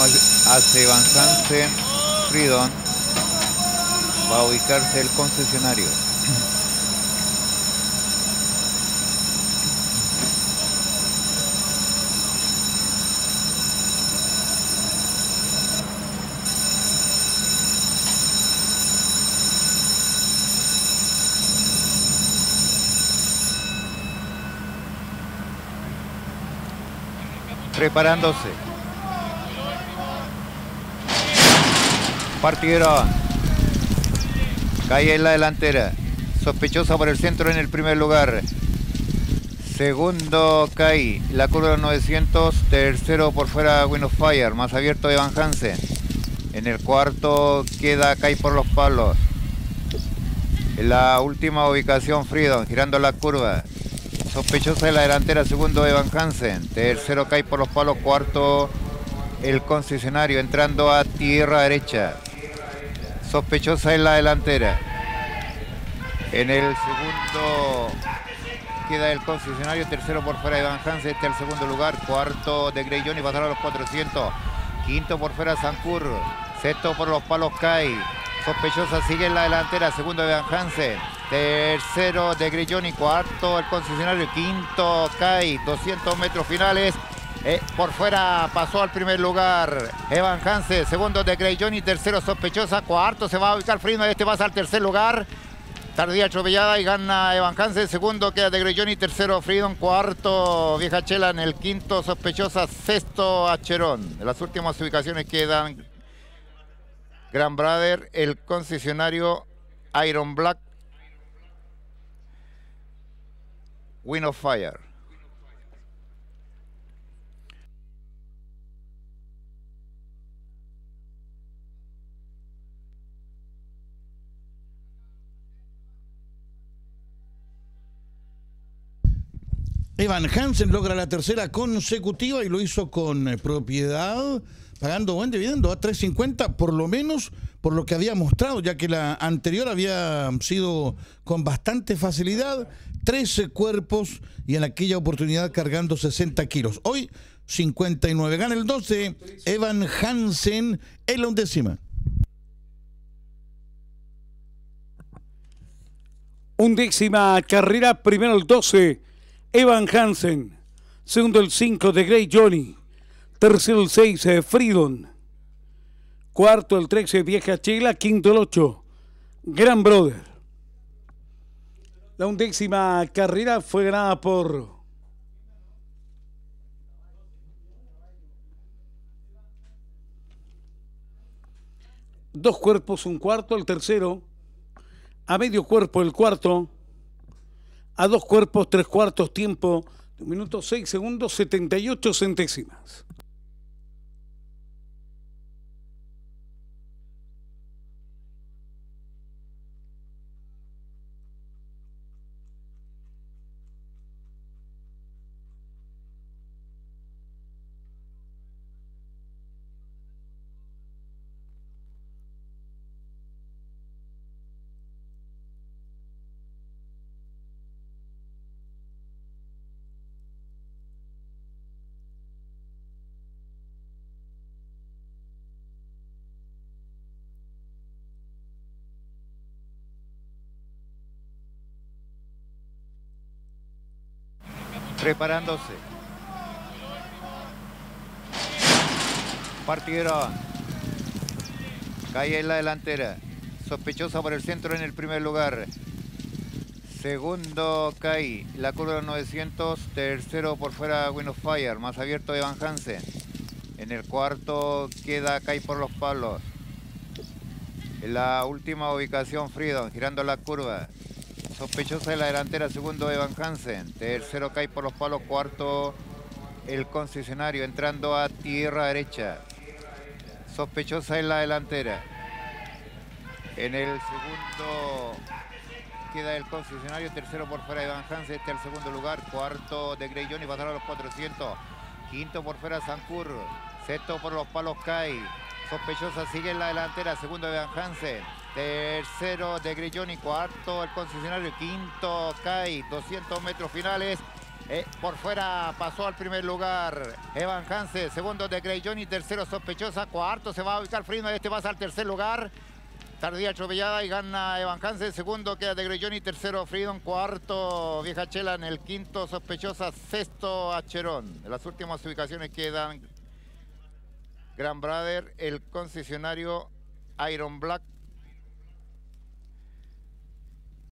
hace Evan Hansen, Freedom, va a ubicarse el concesionario. Preparándose. Partieron. Cae en la delantera. Sospechosa por el centro en el primer lugar. Segundo Kai, la curva 900. Tercero por fuera Wind of Fire. Más abierto Evan Hansen. En el cuarto queda Kai por los palos. En la última ubicación Freedom, girando la curva. Sospechosa en la delantera, segundo Evan Hansen. Tercero Kai por los palos, cuarto el concesionario, entrando a tierra derecha. Sospechosa en la delantera. En el segundo queda el concesionario, tercero por fuera Evan Hansen, este es el segundo lugar. Cuarto de Grey Johnny, pasaron a los 400. Quinto por fuera Sancur. Sexto por los palos Kai. Sospechosa sigue en la delantera, segundo Evan Hansen. Tercero de Grey Johnny, cuarto el concesionario, quinto Kai, 200 metros finales. Por fuera pasó al primer lugar Evan Hansen, segundo de Grey Johnny, tercero Sospechosa, cuarto se va a ubicar Freedom, este pasa al tercer lugar. Tardía atropellada y gana Evan Hansen, segundo queda de Grey Johnny, tercero Freedom, cuarto Vieja Chela, en el quinto Sospechosa, sexto Acherón. En las últimas ubicaciones quedan Grand Brother, el concesionario, Iron Black, Wind of Fire. Evan Hansen logra la tercera consecutiva y lo hizo con propiedad, pagando buen dividendo a 3.50, por lo menos por lo que había mostrado, ya que la anterior había sido con bastante facilidad, 13 cuerpos y en aquella oportunidad cargando 60 kilos. Hoy 59. Gana el 12 Evan Hansen en la undécima. Undécima carrera, primero el 12 Evan Hansen, segundo el 5 de Grey Johnny, tercero el 6 Freedom, cuarto el 13 Vieja Chela, quinto el 8 Grand Brother. La undécima carrera fue ganada por dos cuerpos, un cuarto, el tercero, a medio cuerpo el cuarto, a dos cuerpos, tres cuartos, tiempo de 1 minuto 6 segundos 78 centésimas. Preparándose. Partieron. Cae en la delantera. Sospechosa por el centro en el primer lugar. Segundo Kai, la curva 900. Tercero por fuera Wind of Fire. Más abierto Evan Hansen. En el cuarto queda Kai por los palos. En la última ubicación Freedom, girando la curva. Sospechosa en la delantera, segundo Evan Hansen. Tercero Kai por los palos, cuarto el concesionario, entrando a tierra derecha. Sospechosa en la delantera. En el segundo queda el concesionario, tercero por fuera Evan Hansen, este es el segundo lugar. Cuarto de Grey Johnny, pasaron a los 400. Quinto por fuera Sancur. Sexto por los palos Kai. Sospechosa sigue en la delantera, segundo Evan Hansen. Tercero de Grey Johnny, cuarto el concesionario, quinto Kai, 200 metros finales. Por fuera pasó al primer lugar Evan Hansen, segundo de Grey Johnny, tercero Sospechosa, cuarto se va a ubicar Friedman, este pasa al tercer lugar. Tardía atropellada y gana Evan Hansen, segundo queda de Grey Johnny, tercero Freedom, cuarto Vieja Chela en el quinto Sospechosa, sexto Acherón. En las últimas ubicaciones quedan Grand Brother, el concesionario Iron Black